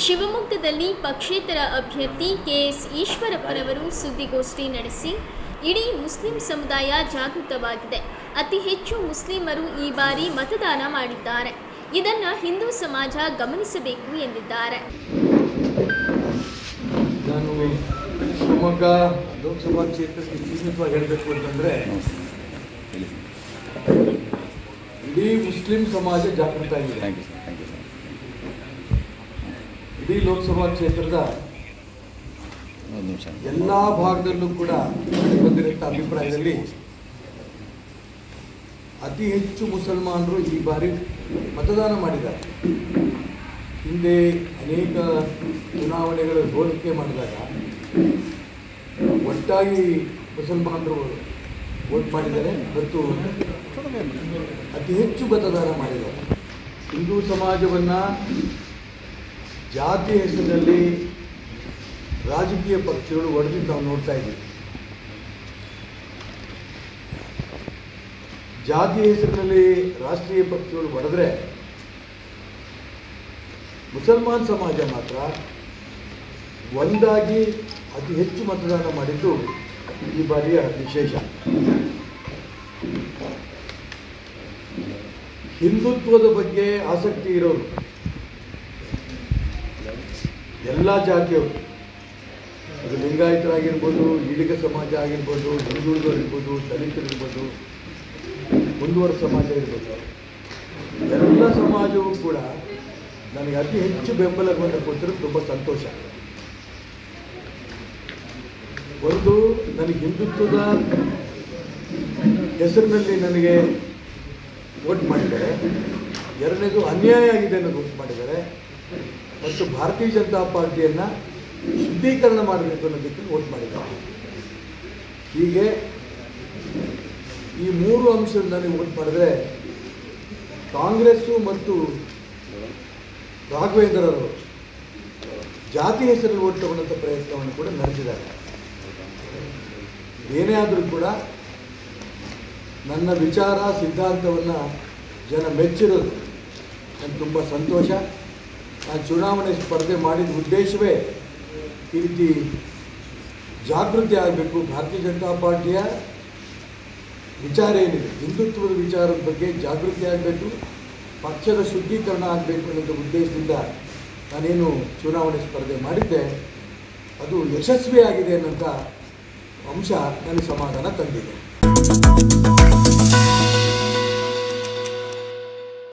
ಶಿವಮೊಗ್ಗದಲ್ಲಿ ಪಕ್ಷೇತರ ಅಭ್ಯರ್ಥಿ ಕೆಎಸ್ ಈಶ್ವರಪ್ಪನವರು ಸುದ್ದಿಗೋಷ್ಠಿ ನಡೆಸಿ ಇಡೀ ಮುಸ್ಲಿಂ ಸಮುದಾಯ ಜಾಗೃತವಾಗಿದೆ. ಅತಿ ಹೆಚ್ಚು ಮುಸ್ಲಿಮರು ಈ ಬಾರಿ ಮತದಾನ ಮಾಡಿದ್ದಾರೆ. ಇದನ್ನು ಹಿಂದೂ ಸಮಾಜ ಗಮನಿಸಬೇಕು ಎಂದಿದ್ದಾರೆ. ನಾನು ಶಿವಮೊಗ್ಗ ಲೋಕಸಭಾ ಕ್ಷೇತ್ರಕ್ಕೆ ಸೀಮಿತವಾಗಿ ಹೇಳಬೇಕು ಅಂತಂದರೆ ಇಡೀ ಮುಸ್ಲಿಂ ಸಮಾಜ ಜಾಗೃತ ಆಗಿದೆ. ಇಡೀ ಲೋಕಸಭಾ ಕ್ಷೇತ್ರದ ಎಲ್ಲ ಭಾಗದಲ್ಲೂ ಕೂಡ ಬಂದಿರುವಂಥ ಅಭಿಪ್ರಾಯದಲ್ಲಿ ಅತಿ ಹೆಚ್ಚು ಮುಸಲ್ಮಾನರು ಈ ಬಾರಿ ಮತದಾನ ಮಾಡಿದ್ದಾರೆ. ಹಿಂದೆ ಅನೇಕ ಚುನಾವಣೆಗಳ ಹೋಲಿಕೆ ಮಾಡಿದಾಗ ಒಟ್ಟಾಗಿ ಮುಸಲ್ಮಾನರು ವೋಟ್ ಮಾಡಿದ್ದಾರೆ ಮತ್ತು ಅತಿ ಹೆಚ್ಚು ಮತದಾನ ಮಾಡಿದ್ದಾರೆ. ಹಿಂದೂ ಸಮಾಜವನ್ನು ಜಾತಿ ಹೆಸರಿನಲ್ಲಿ ರಾಜಕೀಯ ಪಕ್ಷಗಳು ಒಡೆದಿದ್ದು ನಾವು ನೋಡ್ತಾ ಇದ್ದೀವಿ. ಜಾತಿ ಹೆಸರಿನಲ್ಲಿ ರಾಷ್ಟ್ರೀಯ ಪಕ್ಷಗಳು ಒಡೆದ್ರೆ ಮುಸಲ್ಮಾನ್ ಸಮಾಜ ಮಾತ್ರ ಒಂದಾಗಿ ಅತಿ ಹೆಚ್ಚು ಮತದಾನ ಮಾಡಿದ್ದು ಈ ಬಾರಿಯ ವಿಶೇಷ. ಹಿಂದುತ್ವದ ಬಗ್ಗೆ ಆಸಕ್ತಿ ಇರೋರು ಎಲ್ಲ ಜಾತಿಯವರು, ಅದು ಲಿಂಗಾಯತರಾಗಿರ್ಬೋದು, ಈಡಿಗ ಸಮಾಜ ಆಗಿರ್ಬೋದು, ಹಿಂದುಳಿದವರು ಇರ್ಬೋದು, ದಲಿತರು ಇರ್ಬೋದು, ಮುಂದುವರೆದ ಸಮಾಜ ಇರ್ಬೋದು, ಎಲ್ಲ ಸಮಾಜವೂ ಕೂಡ ನನಗೆ ಅತಿ ಹೆಚ್ಚು ಬೆಂಬಲವನ್ನು ಕೊಟ್ಟಿರೋದು ತುಂಬ ಸಂತೋಷ. ಒಂದು, ನನಗೆ ಹಿಂದುತ್ವದ ಹೆಸರಿನಲ್ಲಿ ನನಗೆ ವೋಟ್ ಮಾಡಿದ್ದಾರೆ. ಎರಡನೇದು, ಅನ್ಯಾಯ ಆಗಿದೆ ಅನ್ನೋದು ವೋಟ್ ಮಾಡಿದ್ದಾರೆ. ಮತ್ತು ಭಾರತೀಯ ಜನತಾ ಪಾರ್ಟಿಯನ್ನು ಶುದ್ಧೀಕರಣ ಮಾಡಬೇಕು ಅನ್ನೋದಕ್ಕೆ ವೋಟ್ ಮಾಡಿದ್ದಾರೆ. ಹೀಗೆ ಈ ಮೂರು ಅಂಶದಿಂದ ನೀವು ವೋಟ್ ಮಾಡಿದ್ರೆ ಕಾಂಗ್ರೆಸ್ಸು ಮತ್ತು ರಾಘವೇಂದ್ರರು ಜಾತಿ ಹೆಸರಲ್ಲಿ ವೋಟ್ ತಗೊಂಡಂಥ ಪ್ರಯತ್ನವನ್ನು ಕೂಡ ನಡೆಸಿದ್ದಾರೆ. ಏನೇ ಆದರೂ ಕೂಡ ನನ್ನ ವಿಚಾರ ಸಿದ್ಧಾಂತವನ್ನು ಜನ ಮೆಚ್ಚಿರೋದು ನನಗೆ ತುಂಬ ಸಂತೋಷ. ನಾನು ಚುನಾವಣೆ ಸ್ಪರ್ಧೆ ಮಾಡಿದ ಉದ್ದೇಶವೇ ಈ ರೀತಿ ಜಾಗೃತಿ ಆಗಬೇಕು. ಭಾರತೀಯ ಜನತಾ ಪಾರ್ಟಿಯ ವಿಚಾರ ಏನಿದೆ, ಹಿಂದುತ್ವದ ವಿಚಾರದ ಬಗ್ಗೆ ಜಾಗೃತಿ ಆಗಬೇಕು, ಪಕ್ಷದ ಶುದ್ಧೀಕರಣ ಆಗಬೇಕು ಅನ್ನೋ ಉದ್ದೇಶದಿಂದ ನಾನೇನು ಚುನಾವಣೆ ಸ್ಪರ್ಧೆ ಮಾಡಿದ್ದೆ ಅದು ಯಶಸ್ವಿಯಾಗಿದೆ ಅನ್ನೋಂಥ ಅಂಶ ನನಗೆ ಸಮಾಧಾನ ತಂದಿದೆ.